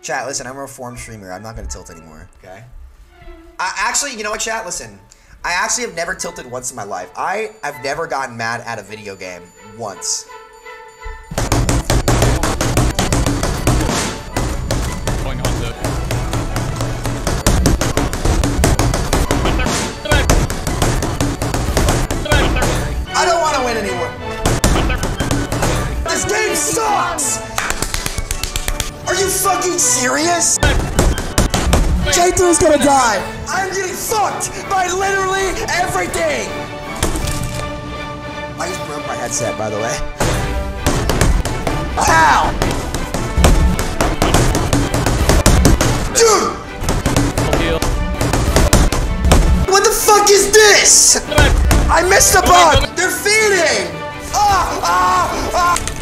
Chat, listen, I'm a reformed streamer. I'm not gonna tilt anymore, okay? Actually, you know what, chat? Listen. I actually have never tilted once in my life. I've never gotten mad at a video game once. Going on the... I don't want to win anymore. This game sucks! Are you fucking serious? J2's gonna die! I'm getting fucked by literally everything! I just broke my headset, by the way. Ow! Dude! What the fuck is this? I missed the bug! They're feeding! Ah! Ah! Ah!